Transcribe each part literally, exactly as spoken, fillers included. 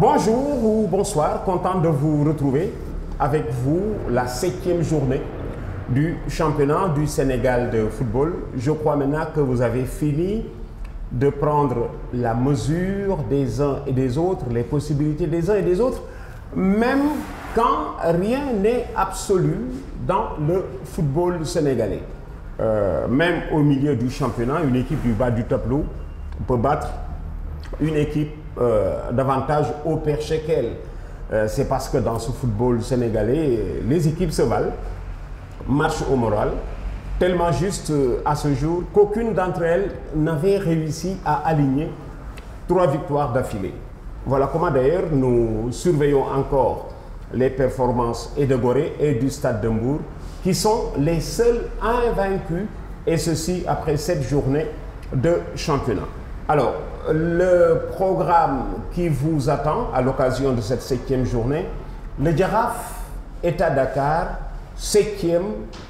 Bonjour ou bonsoir, content de vous retrouver avec vous la septième journée du championnat du Sénégal de football. Je crois maintenant que vous avez fini de prendre la mesure des uns et des autres, les possibilités des uns et des autres, même quand rien n'est absolu dans le football sénégalais. Euh, même au milieu du championnat, une équipe du bas du tableau peut battre une équipe euh, davantage au perché qu'elle. Euh, C'est parce que dans ce football sénégalais, les équipes se valent, marchent au moral, tellement juste euh, à ce jour qu'aucune d'entre elles n'avait réussi à aligner trois victoires d'affilée. Voilà comment d'ailleurs nous surveillons encore les performances et de Gorée et du Stade de Mbour, qui sont les seuls invaincus, et ceci après sept journées de championnat. Alors, le programme qui vous attend à l'occasion de cette septième journée, le Jaraaf est à Dakar, septième,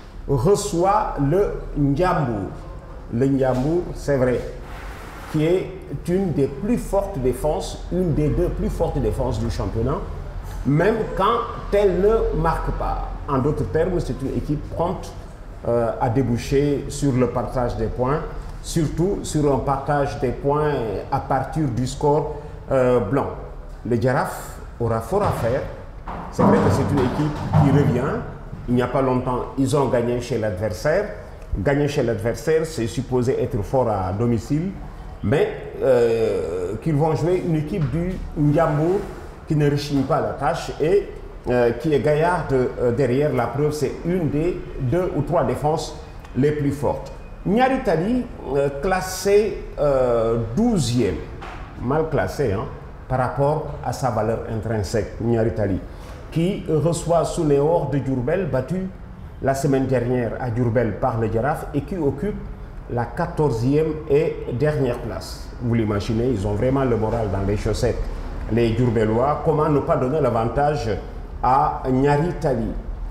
reçoit le Ndiambour. Le Ndiambour, c'est vrai, qui est une des plus fortes défenses, une des deux plus fortes défenses du championnat, même quand elle ne marque pas. En d'autres termes, c'est une équipe prompte euh, à déboucher sur le partage des points, surtout sur un partage des points à partir du score euh, blanc. Le Jaraaf aura fort à faire. C'est vrai que c'est une équipe qui revient. Il n'y a pas longtemps, ils ont gagné chez l'adversaire. Gagner chez l'adversaire, c'est supposé être fort à domicile, mais euh, qu'ils vont jouer une équipe du Ndiambour qui ne rechigne pas la tâche et euh, qui est gaillarde euh, derrière. La preuve, c'est une des deux ou trois défenses les plus fortes. Niary Tally, euh, classé euh, douzième, mal classé hein, par rapport à sa valeur intrinsèque, Niary Tally, qui reçoit Sounéor de Diourbel, battu la semaine dernière à Diourbel par le Jaraaf, et qui occupe la quatorzième et dernière place. Vous l'imaginez, ils ont vraiment le moral dans les chaussettes, les Diourbellois. Comment ne pas donner l'avantage à Niary Tally?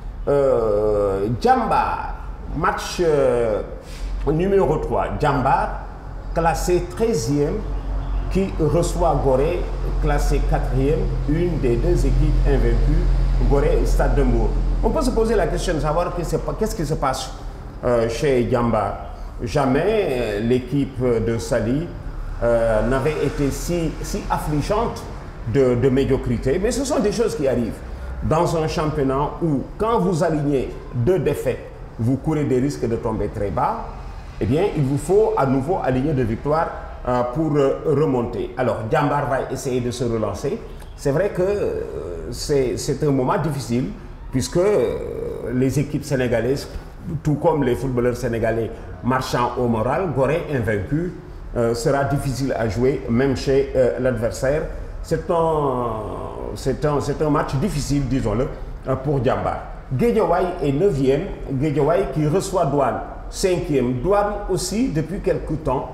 euh, Djambar, match euh, numéro trois, Djambar, classé treizième, qui reçoit Gorée, classé quatrième, une des deux équipes invaincues, Gorée et Stade de Mbour. On peut se poser la question de savoir qu'est-ce qui se passe euh, chez Djambar. Jamais euh, l'équipe de Sali euh, n'avait été si, si affligeante de, de médiocrité, mais ce sont des choses qui arrivent dans un championnat où, quand vous alignez deux défaites, vous courez des risques de tomber très bas. Eh bien, il vous faut à nouveau aligner de victoires euh, pour euh, remonter. Alors, Djambar va essayer de se relancer. C'est vrai que euh, c'est un moment difficile, puisque euh, les équipes sénégalaises, tout comme les footballeurs sénégalais marchant au moral, Gorée invaincu, euh, sera difficile à jouer, même chez euh, l'adversaire. C'est un, c'est un, c'est un match difficile, disons-le, euh, pour Djambar. Guédiawaye est neuvième, Guédiawaye qui reçoit Douane, cinquième. Douane aussi, depuis quelque temps,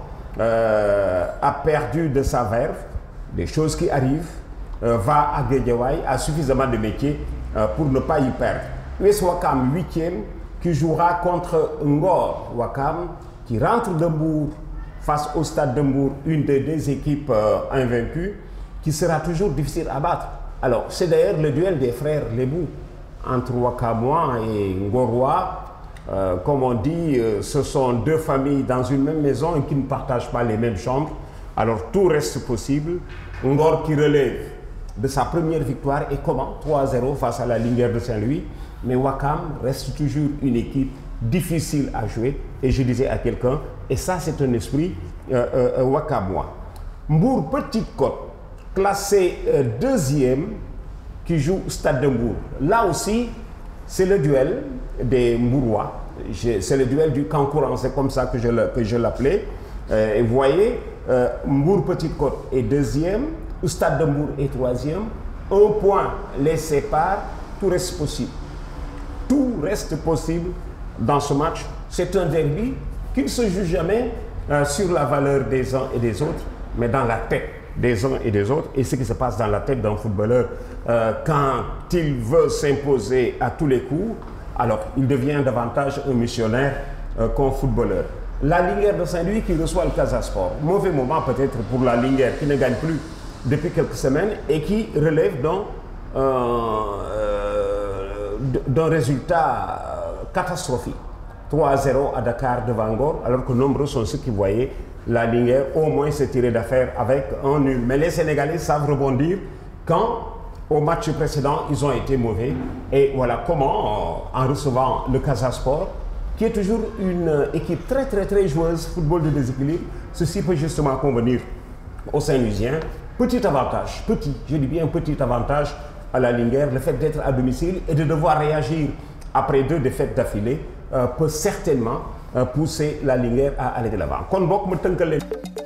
euh, a perdu de sa verve, des choses qui arrivent, euh, va à Guédiawaye, a suffisamment de métier euh, pour ne pas y perdre. U S Ouakam, huitième, qui jouera contre Ngor Ouakam, qui rentre de Mbour face au Stade de Mbour, une des deux équipes euh, invaincues, qui sera toujours difficile à battre. Alors, c'est d'ailleurs le duel des frères Lebou, entre Ouakamois et Ngorois. Euh, comme on dit, euh, ce sont deux familles dans une même maison et qui ne partagent pas les mêmes chambres. Alors tout reste possible. Ngor qui relève de sa première victoire, et comment trois à zéro face à la Linguère de Saint-Louis. Mais Ouakam reste toujours une équipe difficile à jouer. Et je disais à quelqu'un, et ça c'est un esprit euh, euh, Ouakamois. Mbour Petite Côte, classé euh, deuxième, qui joue Stade de Mbour. Là aussi, c'est le duel des Mbourois. C'est le duel du Kankourang, c'est comme ça que je l'appelais. Euh, et vous voyez, euh, Mbour Petite Côte est deuxième, Stade de Mbour est troisième. Un point les sépare, tout reste possible. Tout reste possible dans ce match. C'est un derby qui ne se joue jamais euh, sur la valeur des uns et des autres, mais dans la tête des uns et des autres, et ce qui se passe dans la tête d'un footballeur euh, quand il veut s'imposer à tous les coups, alors il devient davantage un missionnaire euh, qu'un footballeur. La Linguère de Saint-Louis qui reçoit le Casa Sport. Mauvais moment peut-être pour la Linguère qui ne gagne plus depuis quelques semaines et qui relève donc euh, euh, d'un résultat catastrophique. trois à zéro à Dakar devant Ngor, alors que nombreux sont ceux qui voyaient la Linguère au moins se tirer d'affaire avec un nul. Mais les Sénégalais savent rebondir quand, au match précédent, ils ont été mauvais. Et voilà comment, en recevant le Casa Sport, qui est toujours une équipe très très très joueuse, football de déséquilibre, ceci peut justement convenir aux Saint-Louisiens. Petit avantage, petit, je dis bien petit avantage à la Linguère, le fait d'être à domicile et de devoir réagir après deux défaites d'affilée euh, peut certainement euh, pousser la Linguère à aller de l'avant. Kon bokk ma tënkal leen